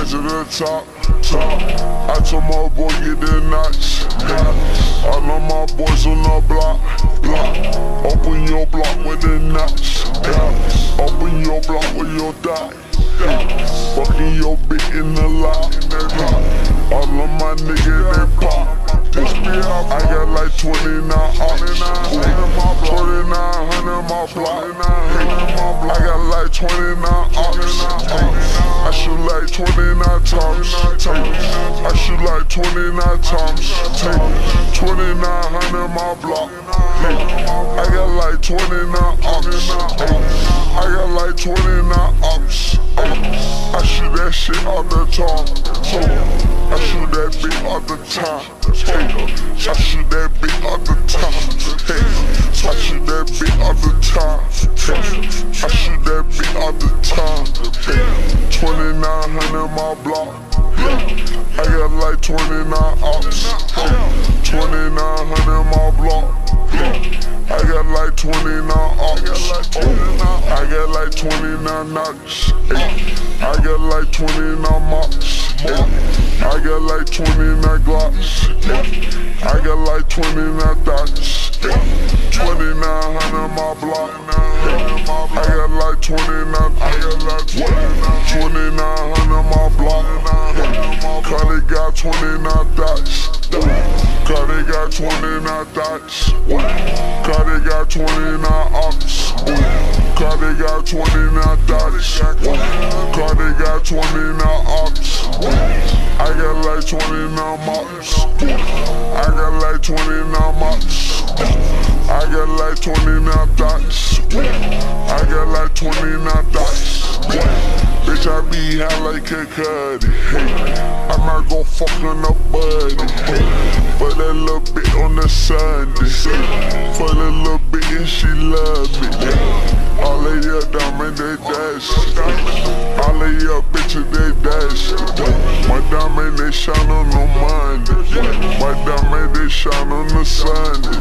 rise to the top. I told my boy get the knots. All of my boys on the block. Open your block with the knots. Open your block with your die. Fucking your bitch in the lot. All of my niggas they pop. I got like 29 ops. 2900 my block. I got like 29 ops. I shoot like 29 times. I shoot like 29 times. 2900 my block. I got like 29 ops. I got like 29 ops. I shoot that shit all the time. I shoot that bitch all the time. I shoot that bitch all the time. I shoot that bitch all the time. I shoot that bitch all the time. 2900 my block. I got like 29 ops. 2900 my block. I got like 29 ops. I got like 29 knocks. I got like 29 mops. I got like 29 glocks. I got like 29 dots. 2900 my block. I got like 29. I got like 2900 my block. Cause they got 29 dots. Cause they got 29 dots. Cause they got 29 ops. Cause they got 29 dots. Cause they got 29 ops. I got like 29 mops. I got like 29 mops. I got like 29 dots. I got like 29 dots. Bitch, I be high like a cuddy. I might go fucking a buddy. For that little bit on the Sunday. For that little bit and she love me. All of your diamond, they dash. All of your bitches, they dash. My diamond, they shine on no Monday. My diamond, they shine on the Sunday.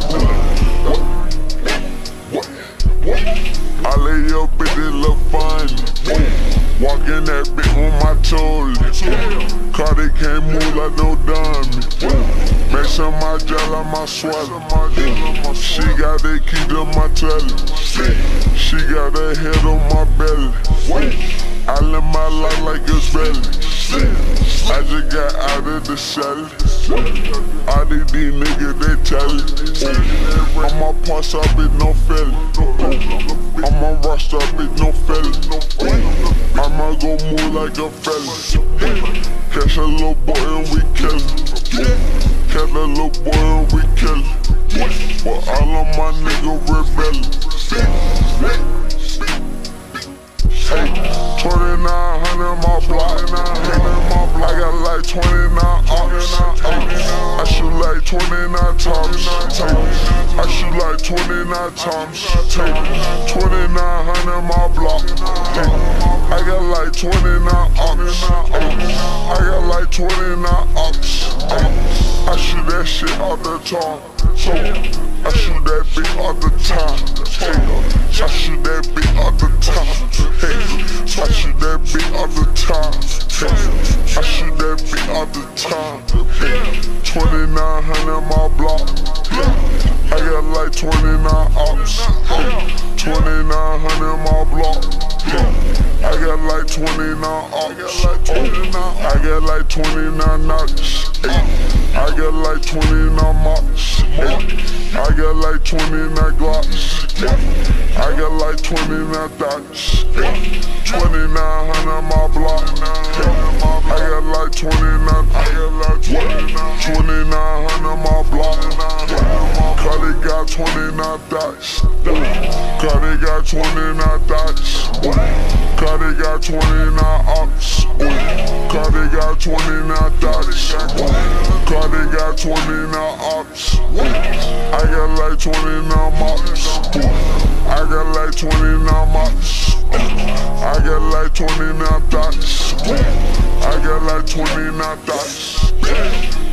All of your bitches look funny. Walking that bitch on my toes. Cause they can't move like no dummy. Messing my jaw like my swallow. She got the key to my telly. She got her head on my belly. I live my life like it's belly. I just got out of the cell. All these niggas, they tell it. I'ma pass up, bitch, no felon. I'ma rush up, bitch, no felon. I'ma go move like a felon. Catch a little boy and we kill him. Catch a little boy and we kill him. But all of my niggas rebelling. 2900 my block. I got like 29 ops. I shoot like 29 times. I shoot like 29 times. 2900 my block. I got like 29 ops. I got like 29 ops. I shoot that shit all the time. I shoot that bitch all the time. I shoot that bitch all the time. I shoot that bitch all the time. I shoot that bitch all the time. 2900 my block. I got like 29 ops. 2900 my block. I got like 29 ops. I got like 29 knocks. I got like 29 mops. I got like 29 glocks. I got like 29 dots. 2900 my block. I got like 29. I got like 2900 my block. Cause they got 29 dots. Cause they got 29 dots. Cause they got 29 ops. Cause they got 29 dots. Cause they got 29 ops. I got like 29 mops. I got like 29 mops. I got like 29 dots. I got like 29 dots.